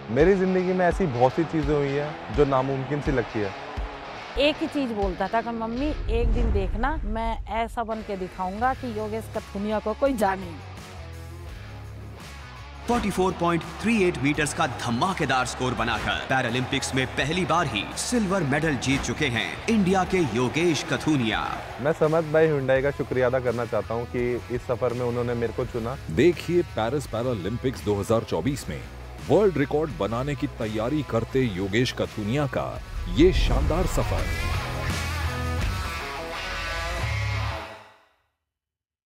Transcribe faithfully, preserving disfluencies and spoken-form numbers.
मेरी ज़िंदगी में ऐसी बहुत सी चीज़ें हुई हैं जो नामुमकिन सी लगती है। एक ही चीज बोलता था कि मम्मी एक दिन देखना मैं ऐसा बन के दिखाऊंगा कि योगेश कथुनिया को कोई जाने। चौवालीस पॉइंट तीन आठ मीटर्स का धमाकेदार स्कोर बनाकर पैरालंपिक्स में पहली बार ही सिल्वर मेडल जीत चुके हैं इंडिया के योगेश कथुनिया। मैं समद भाई हुंडई का शुक्रिया अदा करना चाहता हूं कि इस सफर में उन्होंने मेरे को चुना। देखिए पेरिस पैरालंपिक्स दो हज़ार चौबीस में वर्ल्ड रिकॉर्ड बनाने की तैयारी करते योगेश कथुनिया का ये शानदार सफर।